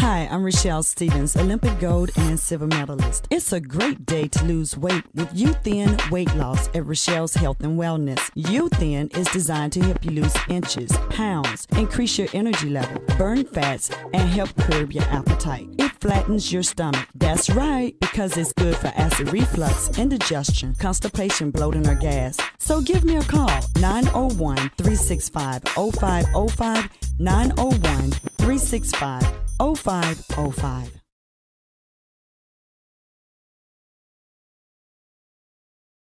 Hi, I'm Rochelle Stevens, Olympic gold and silver medalist. It's a great day to lose weight with U-Thin Weight Loss at Rochelle's Health and Wellness. U-Thin is designed to help you lose inches, pounds, increase your energy level, burn fats, and help curb your appetite. It flattens your stomach. That's right, because it's good for acid reflux, indigestion, constipation, bloating, or gas. So give me a call, 901-365-0505, 901-365-0505.